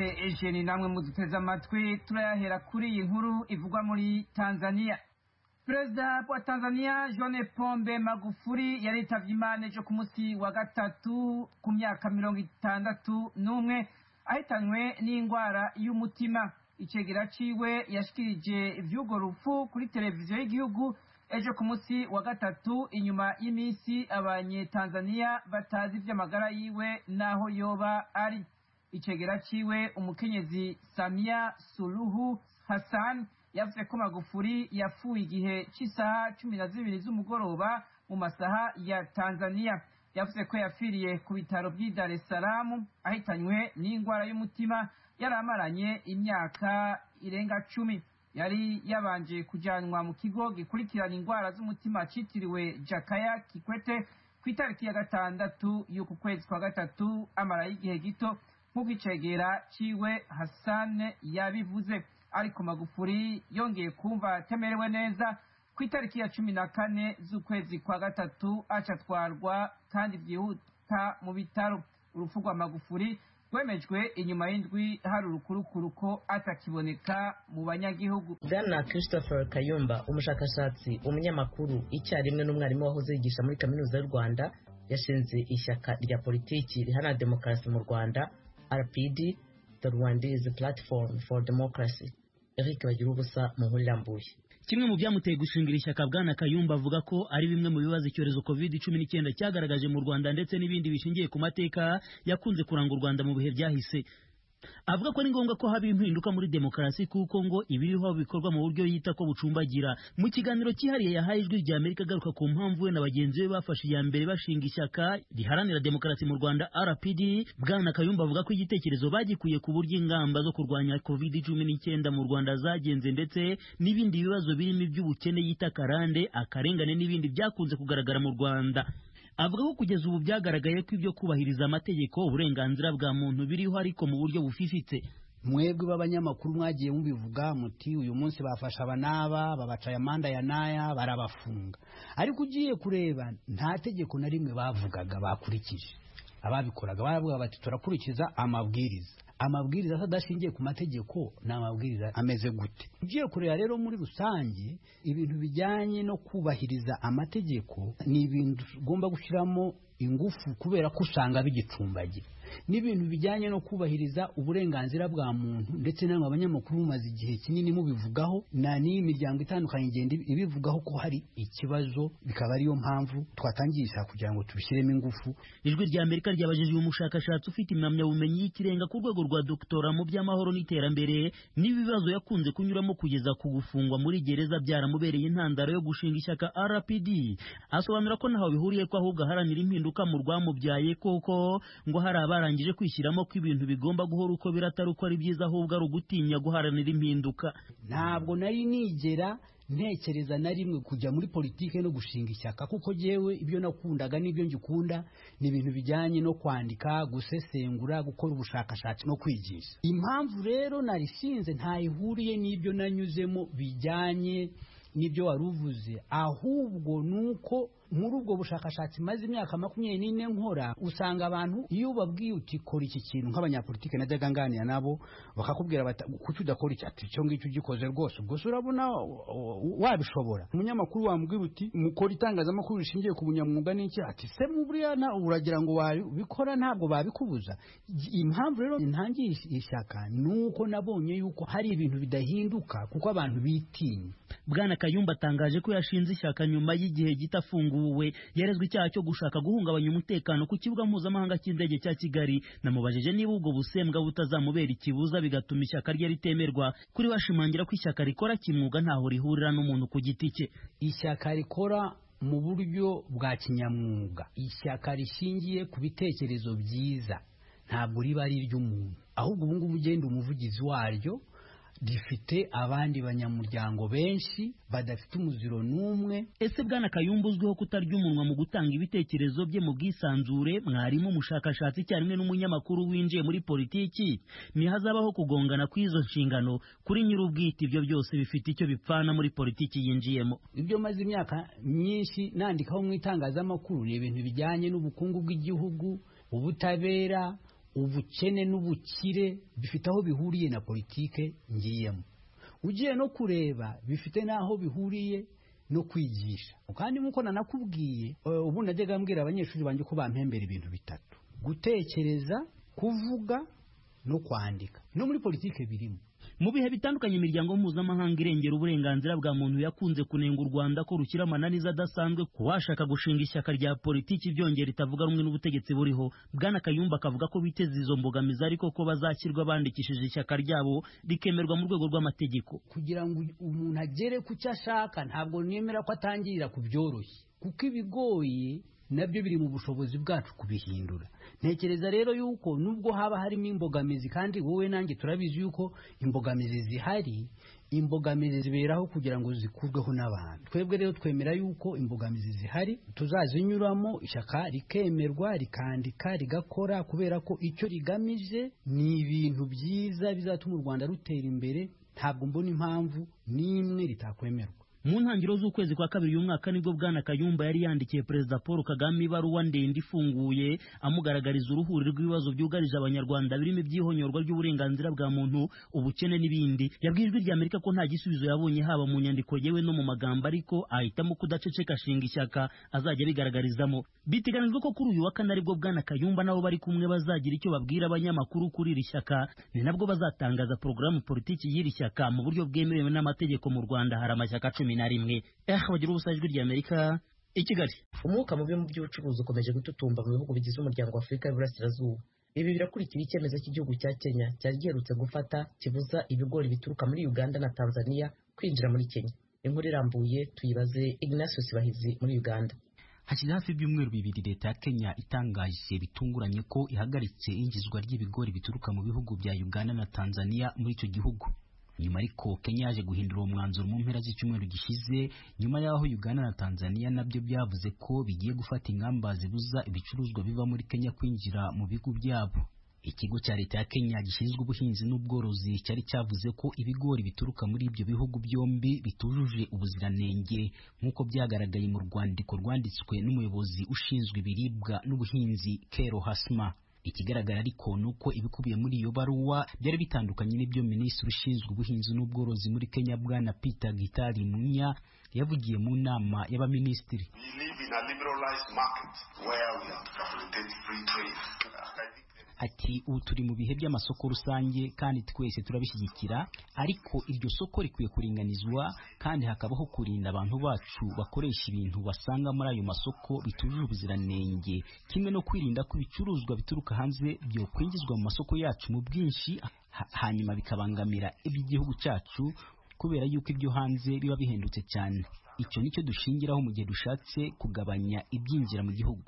mwaramutse Eugene namwe muduteze amatwi turayahera kuri iyi nkuru ivugwa muri Tanzania. Perezida wa Tanzania John Pombe Magufuli yaritavye Imana ejo ku munsi wa gatatu ku myaka 61 ahitanywe n'ingwara y'umutima. Icegera ciwe yashikirije ivy'urwo rupfu kuri televiziyo y'igihugu ejo ku munsi wa gatatu inyuma y'imisi abanyetanzania batazi ivy'amagara yiwe naho yoba ari. Icegera ciwe umukenyezi Samia Suluhu Hassan yavuze ko Magufuli yapfuye igihe c'isaha 12 z'umugoroba mu masaha ya Tanzania. Yavuze ko yapfiriye ku bitaro by'i Dar es Salaam ahitanywe n'ingwara y'umutima yaramaranye imyaka irenga 10. Yari yabanje kujanwa mu kigo gikurikirana ingwara z'umutima citiriwe Jakaya Kikwete ku itariki ya 6 y'uku kwezi kwa gatatu amara y'igihe gito nk'uko icegera ciwe Hassan yabivuze. Ariko Magufuli yongeye kumva atemerewe neza ku itariki ya 14 z'ukwezi kwa gatatu acatwarwa kandi vyihuta mu bitaro. Urupfu rwa Magufuli rwemejwe inyuma y'indwi hari urukurukuru ko atakiboneka mu banyagihugu. Bwana Christopher Kayumba, umushakashatsi, umunyamakuru, icyarimwe n'umwarimu wahoze yigisha muri kaminuza y'u Rwanda, yashinze ishyaka rya politiki riharanira demokarasi mu Rwanda, RPD, the Rwandese Platform for Democracy. Eric Bagirubusa mu nkuru irambuye. Kimwe mu byamuteye gushingira ishyaka Bwana Kayumba avuga ko ari bimwe mu bibazo icyorezo COVID-19 cyagaragaje mu Rwanda ndetse n'ibindi bishingiye ku mateka yakunze kuranga u Rwanda mu bihe byahise. Avuga ko ari ngombwa ko haba impinduka muri demokarasi kuko ngo ibiriho bikorwa mu buryo yita ko bucumbagira. Mu kiganiro cyihariye yahaye ijwi rya Amerika agaruka ku mpamvu we na bagenzi be bafashe iya mbere bashinga ishyaka riharanira demokarasi mu Rwanda RPD, Bwana Kayumba avuga ko igitekerezo bagikuye ku buryo ingamba zo kurwanya COVID-19 mu Rwanda zagenze ndetse n'ibindi bibazo birimo iby'ubukene yita karande, akarengane n'ibindi byakunze kugaragara mu Rwanda. Avuga ko kugeza ubu byagaragaye ko ibyo kubahiriza amategeko uburenganzira bwa muntu biriho ariko mu buryo bufifitse. Mwebwe b'abanyamakuru mwagiye mubivuga muti uyu munsi bafasha abanaba babacaye amanda ya naya barabafunga, ariko ugiye kureba nta tegeko na rimwe bavugaga bakurikije. Ababikoraga baravuga bati turakurikiza amabwiriza adashingiye ku mategeko. N'amabwiriza ameze gute? Ugiye kureba rero muri rusange ibintu bijyanye no kubahiriza amategeko ni ibintu ugomba gushyiramo ingufu kubera ko usanga bigicumbagira. N'ibintu bijyanye no kubahiriza uburenganzira bwa muntu ndetse namwe abanyamakuru mumaze igihe kinini mubivugaho na n'imiryango itandukanye igenda ibivugaho ko hari ikibazo, bikaba ariyo mpamvu twatangisha kugira ngo tubishyiremo ingufu. Ijwi rya Amerika ryabajije uyu mushakashatsi ufite impamyabumenyi y'ikirenga ku rwego rwa doktora mu by'amahoro n'iterambere n'ibibazo yakunze kunyuramo kugeza ku gufungwa muri gereza byaramubereye intandaro yo gushinga ishyaka RPD. Asobanura ko ntaho bihuriye ko ahubwo aharanira impinduka mu rwamubyaye koko ngo hari barangije kwishyiramo ko ibintu bigomba guhora uko biratari uko ari byiza ahubwo ari ugutinya guharanira impinduka. Ntabwo nari nigera ntekereza na rimwe kujya muri politike no gushinga ishyaka kuko jewe ibyo nakundaga n'ibyo ngikunda ni ibintu bijyanye no kwandika, gusesengura, gukora ubushakashatsi no kwigisha. Impamvu rero narishinze ntayihuriye n'ibyo nanyuzemo bijyanye n'ibyo waruvuze, ahubwo nuko muri ubwo bushakashatsi maze imyaka 24 nkora usanga abantu iyo babwiye uti kora iki kintu nk'abanyapolitike najyaga nganira nabo bakakubwira bati kuki udakora iki, ati cyo ngicyo ugikoze rwose ubwo urabona wabishobora. Umunyamakuru wambwira uti mukora itangazamakuru rishingiye ku bunyamwuga n'iki, ati se mu buriya uragira ngo wabikora ntabwo babikubuza. Impamvu rero ntangiye ishyaka nuko nabonye yuko hari ibintu bidahinduka kuko abantu bitinya. Bwana Kayumba atangaje ko yashinze ishyaka nyuma y'igihe gitafunguwe yarezwe icyaha cyo gushaka guhungabanya umutekano ku kibuga mpuzamahanga cy'indege cya Kigali. Namubajije niba ubwo busembwa butazamubera ikibuza bigatuma ishyaka rye ritemerwa. Kuri bashimangira ko ishyaka rikora kimwuga ntaho rihurira n'umuntu ku giti cye. Ishyaka rikora mu buryo bwa kinyamwuga, ishyaka rishingiye ku bitekerezo byiza, ntabwo riba ari iry'umuntu, ahubwo ubu ngubu ugenda umuvugizi waryo rifite abandi banyamuryango benshi badafite umuziro n'umwe. Ese Bwana Kayumba uzwiho kutarya umunwa mu gutanga ibitekerezo bye mu bwisanzure, mwarimu, umushakashatsi cyarimwe n'umunyamakuru winjiye muri politiki, ni hazabaho kugongana kw'izo nshingano kuri nyir'ubwite? Ibyo byose bifite icyo bipfana muri politiki yinjiyemo. Ibyo maze imyaka myinshi nandikaho mu itangazamakuru ni ibintu bijyanye n'ubukungu bw'igihugu, ubutabera, ubukene n'ubukire bifite aho bihuriye na politike ngiyemo, ugiye no kureba bifite n'aho bihuriye no kwigisha. Kandi nk'uko nanakubwiye, ubu najyaga mbwira abanyeshuri banjye ko bampembera ibintu bitatu: gutekereza, kuvuga no kwandika. No muri politike birimo. Mu bihe bitandukanye imiryango mpuzamahanga irengera uburenganzira bwa muntu yakunze kunenga u Rwanda ko rukira amananiza adasanzwe ku washaka gushinga ishyaka rya politiki byongera itavuga rumwe n'ubutegetsi buriho. Bwana Kayumba akavuga ko biteze izo mbogamizi ariko ko bazashyirwa bandikishije ishyaka ryabo rikemerwa mu rwego rw'amategeko. Kugira ngo umuntu agere ku cyo ashaka, ntabwo nemera ko atangirira ku byoroshye, kuko ibigoye nabyo biri mu bushobozi bwacu kubihindura. Ntekereza rero yuko nubwo haba harimo imbogamizi, kandi wowe nanjye turabizi yuko imbogamizi zihari, imbogamizi ziberaho kugira ngo zikurweho n'abantu. Twebwe rero twemera yuko imbogamizi zihari tuzazinyuramo, ishyaka rikemerwa, rikandika, rigakora, kubera ko icyo rigamije ni ibintu byiza bizatuma u Rwanda rutera imbere. Ntabwo mbona impamvu n'imwe ritakwemerwa. Mu ntangiriro z'ukwezi kwa kabiri uyu mwaka nibwo Bwana Kayumba yari yandikiye Perezida Paul Kagame ibaruwa ndende ifunguye amugaragariza uruhuri rw'ibibazo byugarije abanyarwanda birimo ibyihonyorwa ry'uburenganzira bwa muntu, ubukene n'ibindi. Yabwiye Ijwi ry'Amerika ko nta gisubizo yabonye haba mu nyandiko yewe no mu magambo, ariko ahitamo kudaceceka ashinga ishyaka azajya bigaragarizamo. Biteganijwe ko kuri uyu wa kane aribwo Bwana Kayumba nabo bari kumwe bazagira icyo babwira abanyamakuru kuri iri shyaka. Ni nabwo bazatangaza porogaramu politiki y'iri shyaka mu buryo bwemewe n'amategeko. Mu Rwanda hari amashyaka 11. Bagira ubusa Ijwi ry'Amerika i Kigali. Umwuka mubi mu by'ubucuruzi ukomeje gututumba mu bihugu bigize umuryango wa Afurika y'Iburasirazuba. Ibi birakurikira icyemezo cy'igihugu cya Kenya cyari giherutse gufata kibuza ibigori bituruka muri Uganda na Tanzania kwinjira muri Kenya. Inkuru irambuye tuyibaze Ignatius Bahizi muri Uganda. Hashize hafi ibyumweru bibiri leta ya Kenya itangaje bitunguranye ko ihagaritse ingizwa ry'ibigori bituruka mu bihugu bya Uganda na Tanzania muri icyo gihugu. Nyuma ariko Kenya yaje guhindura uwo mwanzuro mu mpera z'icyumweru gishize, nyuma y'aho Uganda na Tanzania nabyo byavuze ko bigiye gufata ingamba zibuza ibicuruzwa biva muri Kenya kwinjira mu bigo byabo. Ikigo cya leta ya Kenya gishinzwe ubuhinzi n'ubworozi cyari cyavuze ko ibigori bituruka muri ibyo bihugu byombi bitujuje ubuziranenge, nk'uko byagaragaye mu rwandiko rwanditswe n'umuyobozi ushinzwe ibiribwa n'ubuhinzi Kero Hasma. Ikigaragara ariko nuko ibikubiye muri iyo baruwa byari bitandukanye n'ibyo Minisitiri ushinzwe ubuhinzi n'ubworozi muri Kenya Bwana Peter Gitari Munya yavugiye mu nama y'abaminisitiri. Ati ubu turi mu bihe by'amasoko rusange kandi twese turabishyigikira, ariko iryo soko rikwiye kuringanizwa kandi hakabaho kurinda abantu bacu bakoresha ibintu basanga muri ayo masoko bitujuje ubuziranenge, kimwe no kwirinda ko ibicuruzwa bituruka hanze byo kwinjizwa mu masoko yacu mu bwinshi hanyuma bikabangamira iby'igihugu cyacu, kubera yuko ibyo hanze biba bihendutse cyane. Icyo nicyo dushingiraho mu gihe dushatse kugabanya ibyinjira mu gihugu.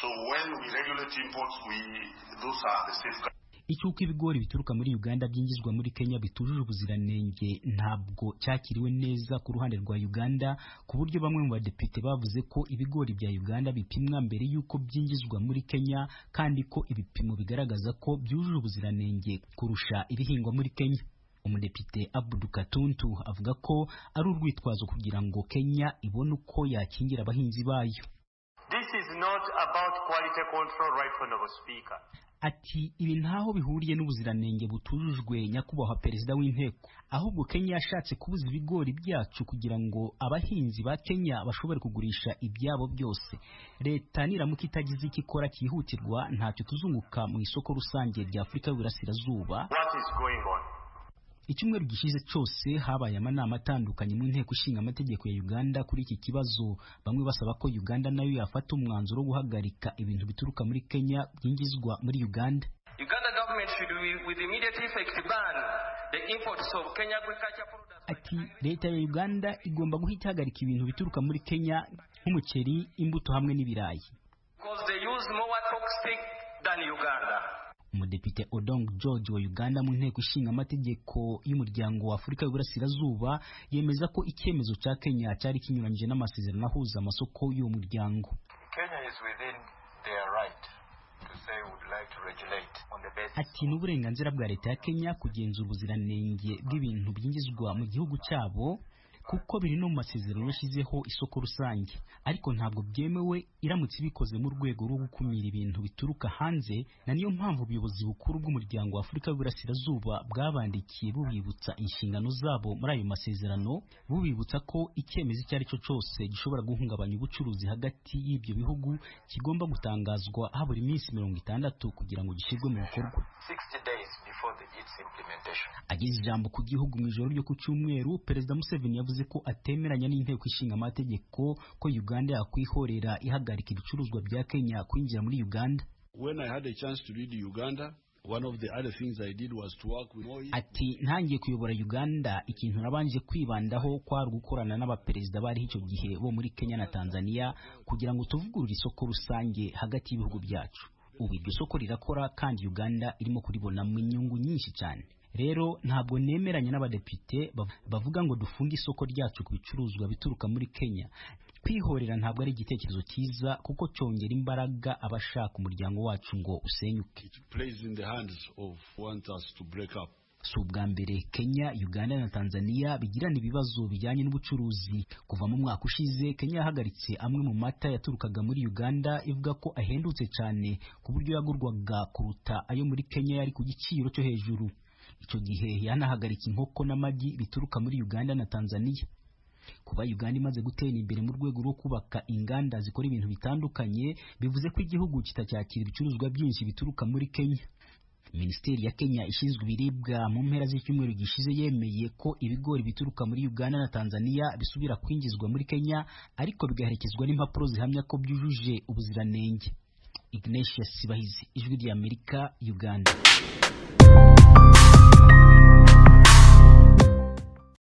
Icyuko ibigori bituruka muri Uganda byinjizwa muri Kenya bitujuje ubuziranenge ntabwo cyakiriwe neza ku ruhande rwa Uganda, ku buryo bamwe mu badepite bavuze ko ibigori bya Uganda bipimwa mbere y'uko byinjizwa muri Kenya, kandi ko ibipimo bigaragaza ko byujuje ubuziranenge kurusha ibihingwa muri Kenya. Umudepite Abdul Katuntu avuga ko ari urwitwazo kugira ngo Kenya ibone uko yakingira abahinzi bayo. This is not about quality control, right honorable speaker. Ati ibi ntaho bihuriye n'ubuziranenge butujujwe, nyakubahwa perezida w'inteko, ahubwo Kenya yashatse kubuza ibigori byacu kugira ngo abahinzi ba Kenya bashobore kugurisha ibyabo byose. Leta niramuka itagize iki ikora cyihutirwa ntacyo tuzunguka mu isoko rusange rya Afurika y'Iburasirazuba. What is going on? Icyumweru gishize cyose habaye amanama atandukanye mu nteko ishinga amategeko ya Uganda kuri iki kibazo, bamwe basaba ko Uganda nayo yafata umwanzuro wo guhagarika ibintu bituruka muri Kenya byinjizwa muri Uganda. Uganda government should with immediate effect ban the imports of Kenya agriculture products. Ati leta ya Uganda igomba guhita ihagarika ibintu bituruka muri Kenya nk'umuceri, imbuto hamwe n'ibirayi. Because they use more toxic than Uganda. Umudepite Odong George wa Uganda mu nteko ishinga amategeko y'umuryango wa Afurika y'Iburasirazuba yemeza ko icyemezo cya Kenya cyari kinyuranyije n'amasezerano ahuza amasoko y'uwo muryango. Kenya is within their right to say we would like to regulate on the basis. Ati n'uburenganzira bwa leta ya Kenya kugenzura ubuziranenge bw'ibintu byinjizwa mu gihugu cyabo, kuko biri no mu masezerano yashyizeho isoko rusange, ariko ntabwo byemewe iramutse bikoze mu rwego rwo gukumira ibintu bituruka hanze, na niyo mpamvu ubuyobozi bukuru bw'umuryango wa Afurika y'Uburasirazuba bwabandikiye bubibutsa inshingano zabo muri ayo masezerano, bubibutsa ko icyemezo icyo ari cyo cyose gishobora guhungabanya ubucuruzi hagati y'ibyo bihugu kigomba gutangazwa habura iminsi 60 kugira ngo gishyirwe mu bikorwa. Ageze ijambo ku gihugu mu ijoro ryo ku cyumweru, Perezida Museveni yavuze ko atemeranya n'inteko ishinga amategeko ko Uganda yakwihorera ihagarika ibicuruzwa bya Kenya kwinjira muri Uganda. When I had a chance to read Uganda, one of the other things I did was to work with Moi. Ati ntangiye kuyobora Uganda, ikintu nabanje kwibandaho kwari gukorana n'abaperezida bari icyo gihe bo muri Kenya na Tanzania kugira ngo tuvugurure isoko rusange hagati y'ibihugu byacu. Ubu iryo soko rirakora kandi Uganda irimo kuribonamo inyungu nyinshi cyane. Rero ntabwo nemeranya n'abadepite bavuga ngo dufunge isoko ryacu ku bicuruzwa bituruka muri Kenya. Kwihorera ntabwo ari igitekerezo cyiza kuko cyongera imbaraga abashaka umuryango wacu ngo usenyuke. Si ubwa mbere Kenya, Uganda na Tanzania bigirana ibibazo bijyanye n'ubucuruzi. Kuva mu mwaka ushize, Kenya yahagaritse amwe mu mata yaturukaga muri Uganda ivuga ko ahendutse cyane ku buryo yagurwaga kuruta ayo muri Kenya yari ku giciro cyo hejuru. Icyo gihe yanahagaritse inkoko n'amagi bituruka muri Uganda na Tanzania. Kuba Uganda imaze gutera imbere mu rwego rwo kubaka inganda zikora ibintu bitandukanye, bivuze ko igihugu kitacyakira ibicuruzwa byinshi bituruka muri Kenya. Minisiteri ya Kenya ishinzwe ibiribwa mu mpera z'icyumweru gishize yemeye ko ibigori bituruka muri Uganda na Tanzania bisubira kwinjizwa muri Kenya, ariko bigaherekezwa n'impapuro zihamya ko byujuje ubuziranenge. Ignatius Sibahizi, Ijwi ry'Amerika, Uganda.